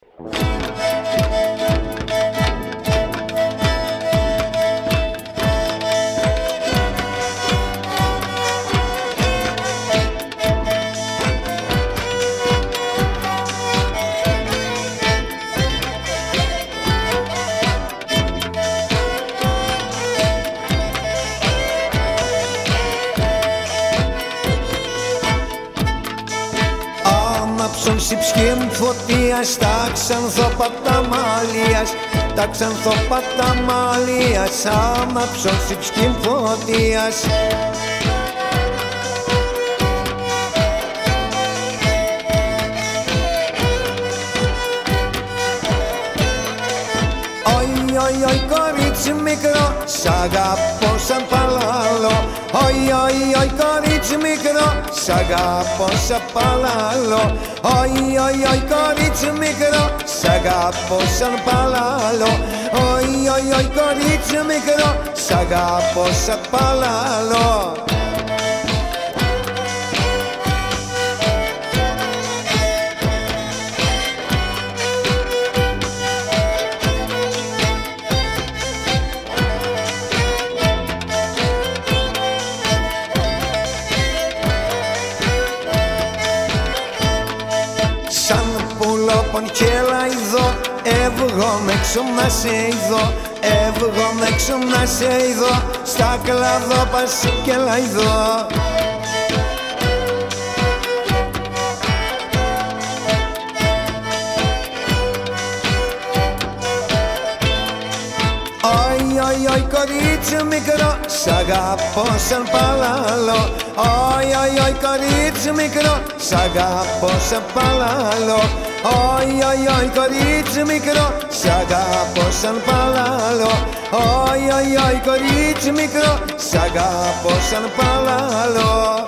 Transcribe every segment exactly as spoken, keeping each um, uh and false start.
Ψυχή φωτίας, τα ξανθόπατα μαλλίας, τα ξανθόπατα μαλλίας, άμα ψώσει ψυχή φωτίας. Oi, oi, oi, κορίτσι μικρό, σ' αγαπώ σαν παλάλο. Oi, oi, oi, κορίτσι μικρό, σ' αγαπώ σαν παλάλο. Oi, oi, oi, κορίτσι μικρό, σ' αγαπώ σαν παλάλο. Oi, oi, oi, κορίτσι μικρό, σ' αγαπώ σαν παλάλο. Και λαϊδό, έβγομαι έξω να σε ειδώ, έβγομαι έξω να σε ειδώ, στα κλαδό πας και λαϊδό. Oi, oi, oi, κορίτσι μικρό, σ' αγαπώ σαν παλάλο. Oi, oi, oi, κορίτσι μικρό, σ' αγαπώ σαν παλάλο. Oi, oi, oi, κορίτσι μικρό, σ' αγαπώ σαν παλάλο. Oi, oi, oi, κορίτσι μικρό, σ' αγαπώ σαν παλάλο.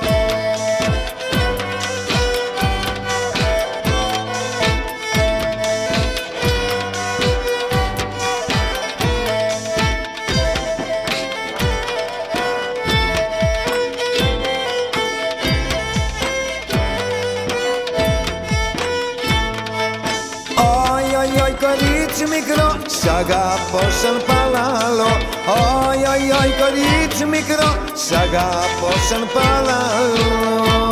Κορίτσι μικρό, σ' αγαπώ σαν παλάλο. Oi, oi, oi, κορίτσι μικρό, σ' αγαπώ σαν παλάλο.